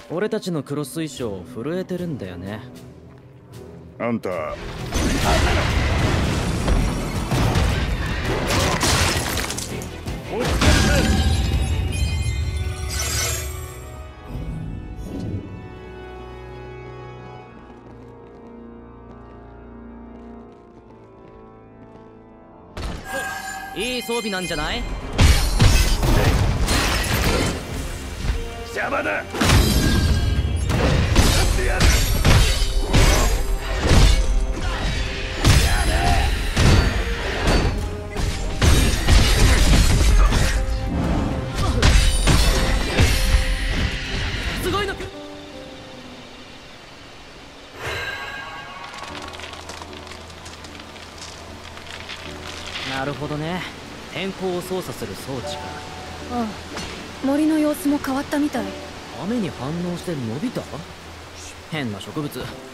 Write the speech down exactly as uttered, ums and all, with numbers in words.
俺たちのクロス衣装震えてるんだよね。 あんたいい装備なんじゃない？ 邪魔だ。やってやる。 すごいの。なるほどね。天候を操作する装置か。 ああ、森の様子も変わったみたい。 雨に反応して伸びた？変な植物。